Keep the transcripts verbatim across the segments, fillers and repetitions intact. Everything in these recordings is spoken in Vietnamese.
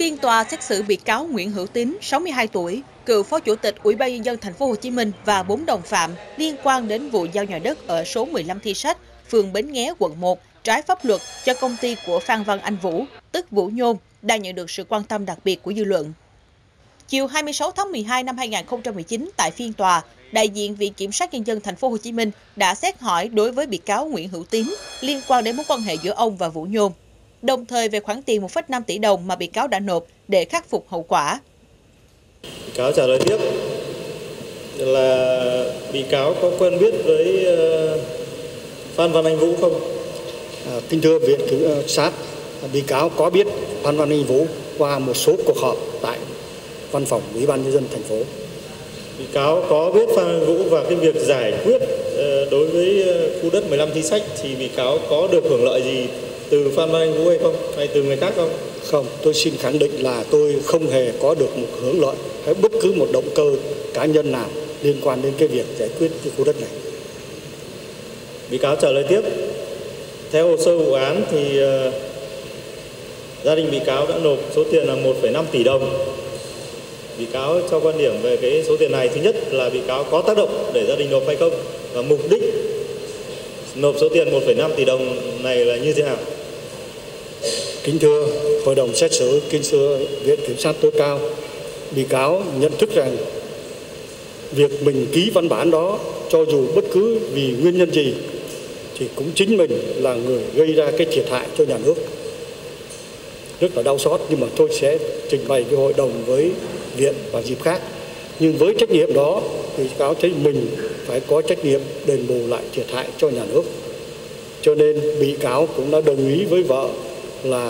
Phiên tòa xét xử bị cáo Nguyễn Hữu Tín, sáu mươi hai tuổi, cựu Phó Chủ tịch Ủy ban Nhân dân Thành phố Hồ Chí Minh và bốn đồng phạm liên quan đến vụ giao nhà đất ở số mười lăm Thi Sách, phường Bến Nghé, quận một, trái pháp luật cho công ty của Phan Văn Anh Vũ, tức Vũ Nhôm, đang nhận được sự quan tâm đặc biệt của dư luận. Chiều hai mươi sáu tháng mười hai năm hai nghìn không trăm mười chín, tại phiên tòa, đại diện Viện Kiểm sát Nhân dân Thành phố Hồ Chí Minh đã xét hỏi đối với bị cáo Nguyễn Hữu Tín liên quan đến mối quan hệ giữa ông và Vũ Nhôm, đồng thời về khoản tiền một phẩy năm tỷ đồng mà bị cáo đã nộp để khắc phục hậu quả. Bị cáo trả lời tiếp là bị cáo có quen biết với Phan Văn Anh Vũ không? À, kính thưa Viện Kiểm sát, bị cáo có biết Phan Văn Anh Vũ qua một số cuộc họp tại văn phòng Ủy ban Nhân dân thành phố. Bị cáo có biết Phan Văn Anh Vũ và cái việc giải quyết đối với khu đất mười lăm Thi Sách thì bị cáo có được hưởng lợi gì từ Phan Văn Anh Vũ hay không, hay từ người khác không? Không, tôi xin khẳng định là tôi không hề có được một hưởng lợi hay bất cứ một động cơ cá nhân nào liên quan đến cái việc giải quyết cái khu đất này. Bị cáo trả lời tiếp, theo hồ sơ vụ án thì uh, gia đình bị cáo đã nộp số tiền là một phẩy năm tỷ đồng. Bị cáo cho quan điểm về cái số tiền này, thứ nhất là bị cáo có tác động để gia đình nộp hay không, và mục đích nộp số tiền một phẩy năm tỷ đồng này là như thế nào? Kính thưa Hội đồng xét xử, kính thưa Viện Kiểm sát tối cao, bị cáo nhận thức rằng việc mình ký văn bản đó, cho dù bất cứ vì nguyên nhân gì, thì cũng chính mình là người gây ra cái thiệt hại cho nhà nước. Rất là đau xót, nhưng mà tôi sẽ trình bày với hội đồng, với viện vào dịp khác. Nhưng với trách nhiệm đó, bị cáo thấy mình phải có trách nhiệm đền bù lại thiệt hại cho nhà nước. Cho nên bị cáo cũng đã đồng ý với vợ là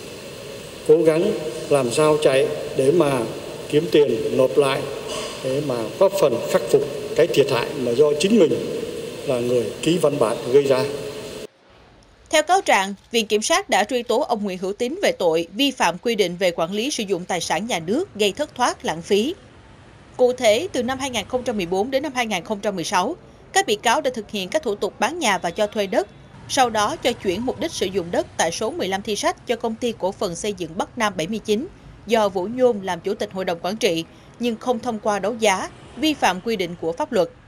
cố gắng làm sao chạy để mà kiếm tiền nộp lại, để mà góp phần khắc phục cái thiệt hại mà do chính mình là người ký văn bản gây ra. Theo cáo trạng, Viện Kiểm sát đã truy tố ông Nguyễn Hữu Tín về tội vi phạm quy định về quản lý sử dụng tài sản nhà nước gây thất thoát lãng phí. Cụ thể, từ năm hai nghìn không trăm mười bốn đến năm hai nghìn không trăm mười sáu, các bị cáo đã thực hiện các thủ tục bán nhà và cho thuê đất, sau đó cho chuyển mục đích sử dụng đất tại số mười lăm Thi Sách cho công ty cổ phần xây dựng Bắc Nam bảy mươi chín do Vũ Nhôm làm chủ tịch hội đồng quản trị, nhưng không thông qua đấu giá, vi phạm quy định của pháp luật.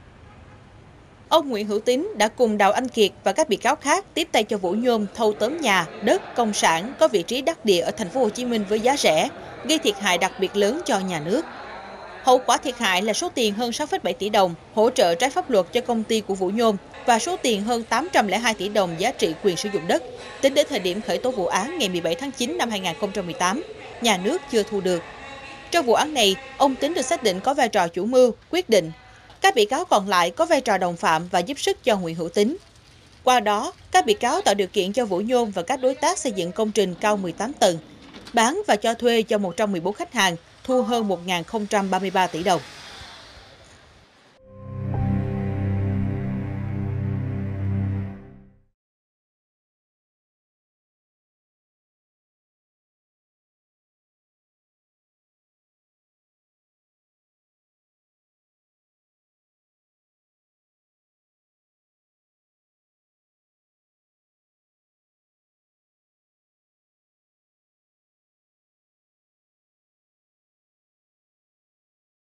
Ông Nguyễn Hữu Tín đã cùng Đào Anh Kiệt và các bị cáo khác tiếp tay cho Vũ Nhôm thâu tóm nhà, đất, công sản có vị trí đắc địa ở Thành phố Hồ Chí Minh với giá rẻ, gây thiệt hại đặc biệt lớn cho nhà nước. Hậu quả thiệt hại là số tiền hơn sáu phẩy bảy tỷ đồng hỗ trợ trái pháp luật cho công ty của Vũ Nhôm và số tiền hơn tám trăm lẻ hai tỷ đồng giá trị quyền sử dụng đất. Tính đến thời điểm khởi tố vụ án ngày mười bảy tháng chín năm hai nghìn không trăm mười tám, nhà nước chưa thu được. Trong vụ án này, ông Tín được xác định có vai trò chủ mưu, quyết định. Các bị cáo còn lại có vai trò đồng phạm và giúp sức cho Nguyễn Hữu Tín. Qua đó, các bị cáo tạo điều kiện cho Vũ Nhôm và các đối tác xây dựng công trình cao mười tám tầng, bán và cho thuê cho một trăm mười bốn khách hàng, thu hơn một nghìn không trăm ba mươi ba tỷ đồng.